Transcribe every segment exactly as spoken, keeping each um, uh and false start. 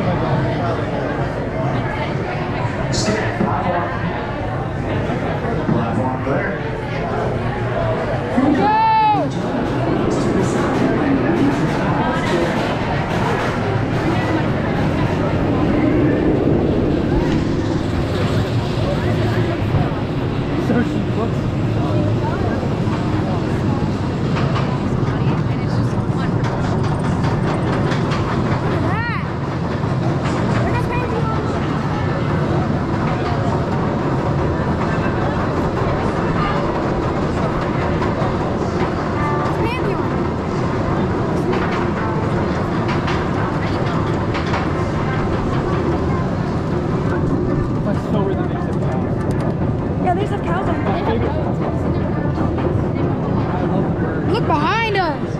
Platform clear. Look behind us.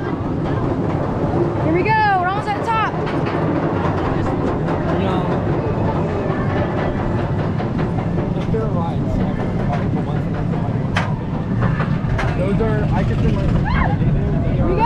Here we go. We're almost at the top. Those are, I can see my. Here we go.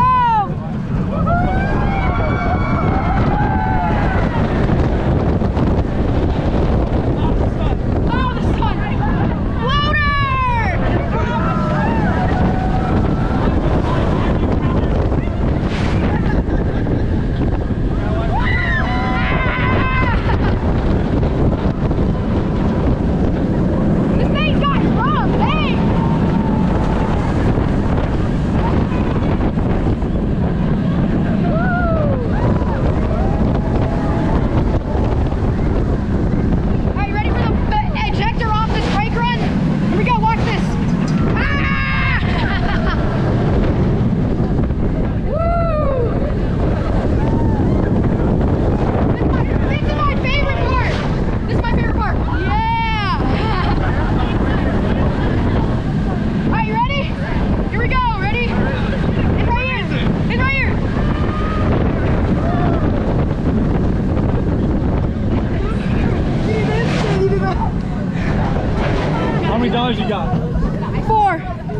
How many dollars you got? Four.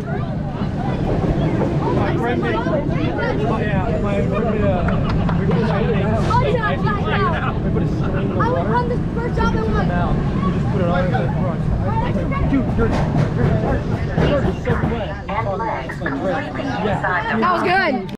My friend made, oh yeah, my friend made a, we put a string in Oh yeah, blacked out. we put a string in the I water. would run this first job and one. Now, we just put it on the front. Dude, your shirt is so wet. Yeah. That was good.